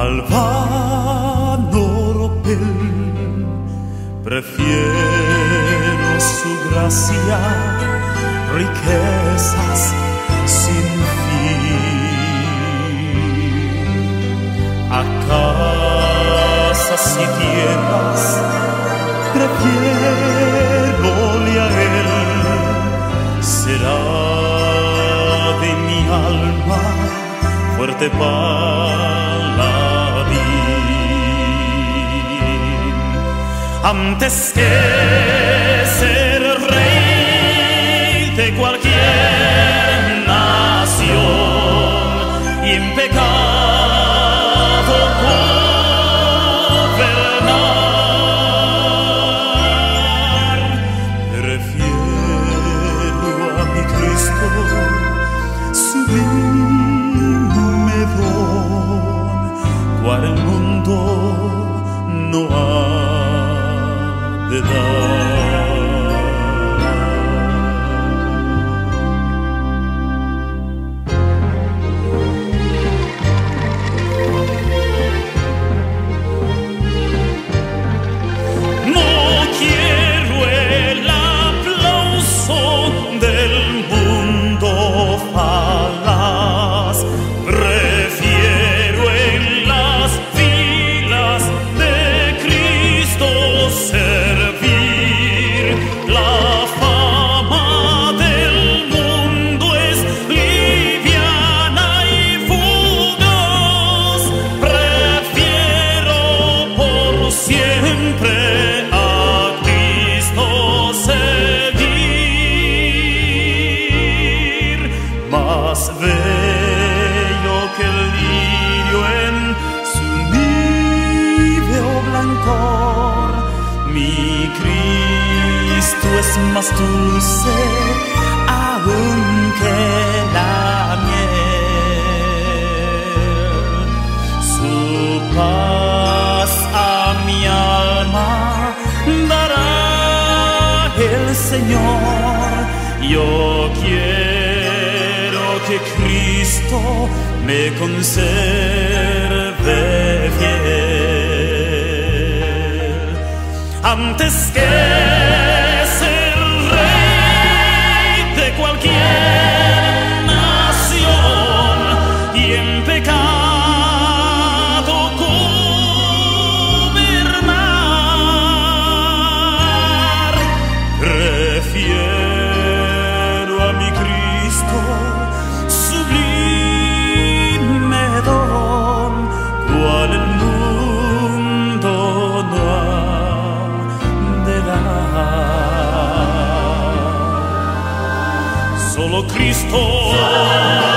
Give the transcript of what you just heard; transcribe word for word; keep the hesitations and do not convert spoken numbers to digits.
al vano ropel, prefiero su gracia, riquezas sin fin, a casas y tierras, prefiero-le a él, será de mi alma fuerte paladín. Antes que ser rey de cualquier nación y en pecado gobernar, prefiero a mi Cristo sublime don, cual el mundo no ha de dar. No quiero el aplauso del mundo falaz, prefiero en las filas de Cristo servir. La fama del mundo es liviana y fugaz, prefiero por siempre a Cristo seguir. Más bello que el lirio en su níveo blancor, mi Cristo es más dulce aún que la miel. Su paz a mi alma dará el Señor. Yo quiero que Cristo me conserve fiel. Antes que ser rey de cualquier nación y en pecado gobernar, prefiero a mi Cristo sublime don, cual el mundo no ha de dar. Solo Cristo